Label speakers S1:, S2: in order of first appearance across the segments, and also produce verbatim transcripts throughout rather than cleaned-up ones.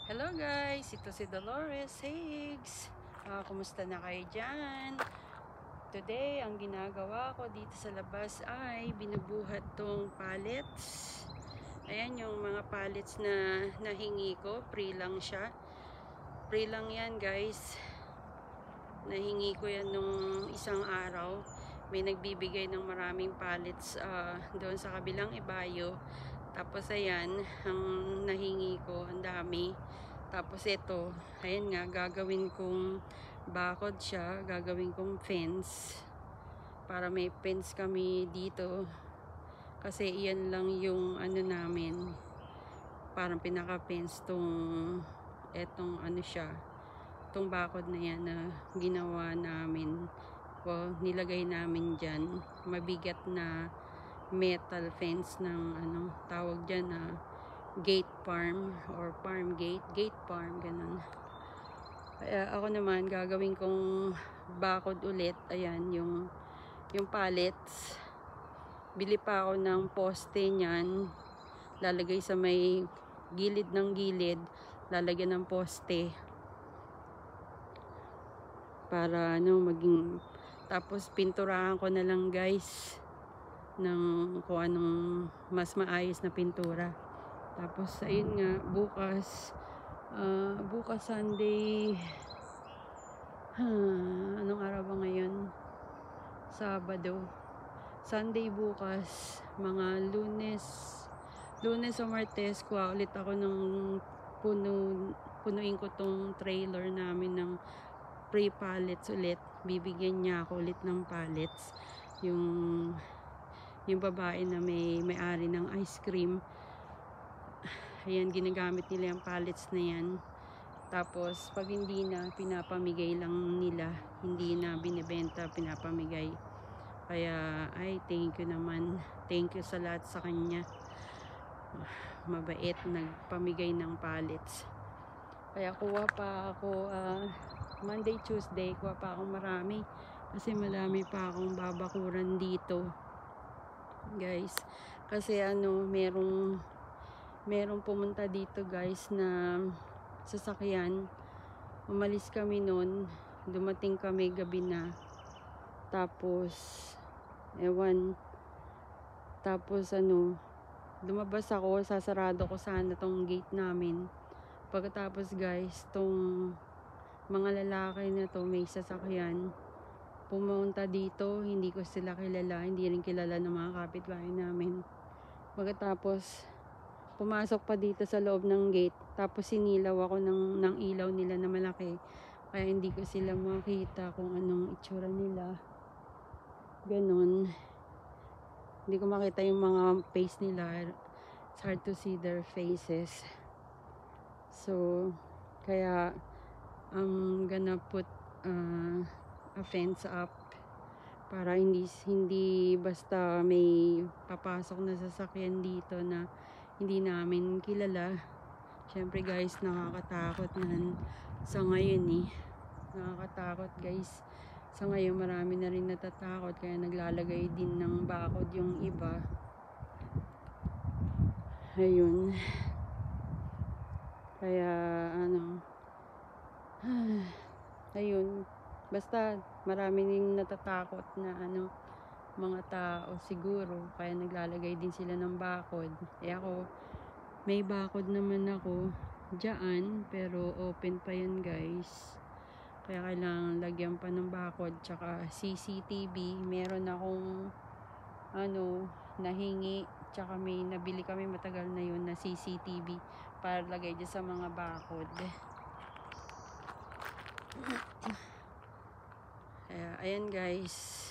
S1: Hello guys, ito si Dolores Higgs. Uh, kumusta na kayo dyan? Today, ang ginagawa ko dito sa labas ay binubuhat tong pallets. Ayan yung mga pallets na nahingi ko. Free lang siya. Free lang yan guys. Nahingi ko yan nung isang araw. May nagbibigay ng maraming pallets uh, doon sa kabilang ibayo. Tapos ayan, ang nahingi ko, ang dami. Tapos ito, ayan nga, gagawin kong bakod siya, gagawin kong fence. Para may fence kami dito. Kasi iyan lang yung ano namin. Parang pinaka-fence tong, etong ano siya. Tong bakod na yan na ginawa namin. O nilagay namin dyan. Mabigat na metal fence ng ano, tawag dyan na gate farm or farm gate, gate farm, ganun. Kaya ako naman gagawin kong bakod ulit. Ayan yung yung pallets. Bili pa ako ng poste niyan, lalagay sa may gilid ng gilid, lalagyan ng poste para ano maging, tapos pinturahan ko na lang guys ng kung anong mas maayos na pintura. Tapos ayun nga, bukas uh, bukas Sunday, huh, anong araw ba ngayon? Sabado. Sunday bukas, mga Lunes Lunes o Martes, kuha ulit ako ng puno, punuin ko tong trailer namin ng free pallets ulit. Bibigyan niya ako ulit ng pallets. Yung yung babae na may may-ari ng ice cream. Ayan, ginagamit nila yung pallets na yan. Tapos, pag hindi na, pinapamigay lang nila. Hindi na binibenta, pinapamigay. Kaya, ay, thank you naman. Thank you sa lahat sa kanya. Mabait, nagpamigay ng pallets. Kaya, kuha pa ako, uh, Monday, Tuesday, kuha pa ako marami. Kasi madami pa akong babakuran dito. Guys, kasi ano, merong merong pumunta dito guys na sasakyan. Umalis kami nun, dumating kami gabi na, tapos ewan, tapos ano, lumabas ako, sasarado ko sana tong gate namin. Pagkatapos guys, tong mga lalaki na to, may sasakyan, pumunta dito. Hindi ko sila kilala, hindi rin kilala ng mga kapitbahay namin. Pagkatapos pumasok pa dito sa loob ng gate, tapos sinilaw ako ng, ng ilaw nila na malaki, kaya hindi ko sila makita kung anong itsura nila, ganun. Hindi ko makita yung mga face nila. It's hard to see their faces. So kaya I'm gonna put uh, a fence up para hindi hindi basta may papasok na sasakyan dito na hindi namin kilala. Syempre guys, nakakatakot na sa ngayon eh. Nakakatakot guys. Sa ngayon marami na rin natatakot, kaya naglalagay din ng bakod yung iba. Ayun. Kaya ano, ayun. Basta marami rin natatakot na ano, mga tao siguro, kaya naglalagay din sila ng bakod. Eh ako, may bakod naman ako dyan, pero open pa yun guys, kaya kailangan lagyan pa ng bakod. Tsaka C C T V, meron akong ano, nahingi, tsaka may nabili kami matagal na yun na C C T V para lagay dyan sa mga bakod. Kaya ayan guys.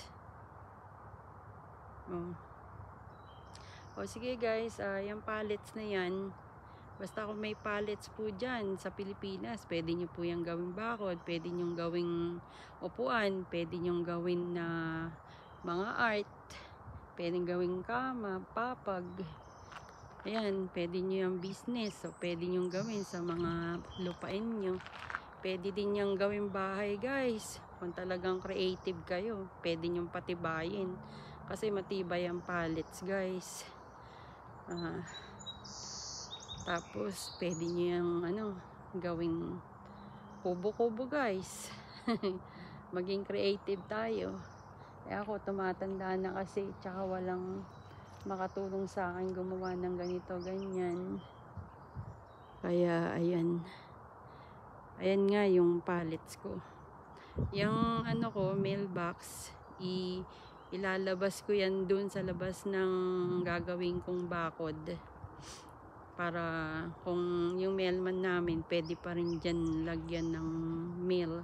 S1: Oh. O sige guys, uh, yung pallets na yan, basta kung may pallets po dyan sa Pilipinas, pwede nyo po yung gawing bakod, pwede nyo gawing upuan, pwede nyo gawin na mga art, pwede gawing kama, papag. Ayan, pwede nyo yung business, so pwede nyo gawin sa mga lupain nyo. Pwede din yung gawing bahay guys, kung talagang creative kayo, pwede nyo patibayin. Kasi matibay ang pallets guys. Uh, tapos pwede nyo yung ano, gawing kubo-kubo guys. Maging creative tayo. Eh ako tumatanda na kasi, tsaka walang makatulong sa akin gumawa ng ganito ganyan. Kaya ayan, ayan nga yung pallets ko. Yung ano ko, mailbox, i ilalabas ko yan dun sa labas ng gagawin kong bakod, para kung yung mailman namin pwede pa rin dyan lagyan ng mail,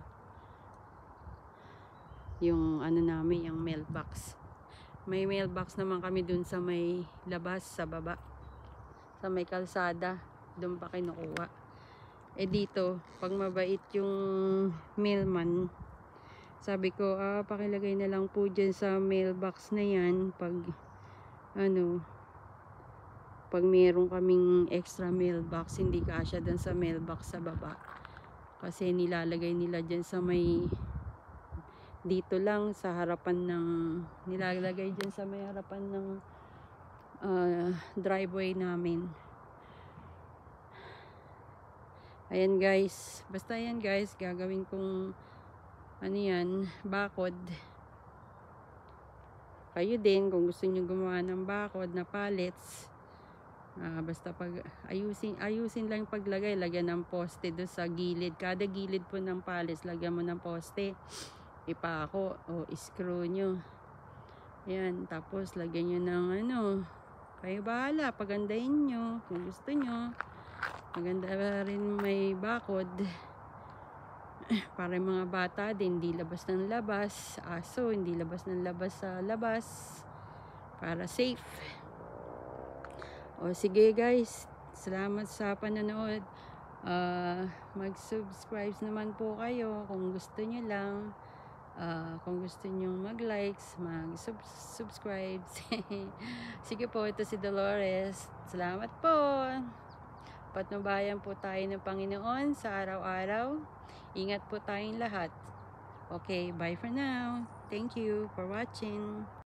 S1: yung ano namin, yung mailbox. May mailbox naman kami dun sa may labas, sa baba, sa may kalsada, dun pa kinukuha. Eh dito, pag mabait yung mailman, sabi ko, ah, pakilagay na lang po dyan sa mailbox na yan pag ano, pag meron kaming extra mailbox, hindi kasya dun sa mailbox sa baba, kasi nilalagay nila dyan sa may, dito lang sa harapan ng, nilalagay dyan sa may harapan ng uh, driveway namin. Ayan guys, basta yan guys, gagawin kong ano yan, bakod. Kayo din kung gusto niyo gumawa ng bakod na pallets, uh, basta pag ayusin, ayusin lang paglagay, lagyan ng poste do sa gilid, kada gilid po ng pallets lagyan mo ng poste, ipako o screw nyo. Ayan, tapos lagyan nyo ng ano, kayo bahala, pagandahin nyo kung gusto nyo. Maganda rin may bakod para yung mga bata din, hindi labas ng labas, aso hindi labas ng labas sa labas, para safe. O sige guys, salamat sa panonood. uh, mag-subscribe naman po kayo kung gusto nyo lang. Uh, kung gusto nyo mag-likes, mag-subscribe. Sige po, ito si Dolores. Salamat po. Patnubayan po tayo ng Panginoon sa araw-araw. Ingat po tayong lahat. Okay, bye for now. Thank you for watching.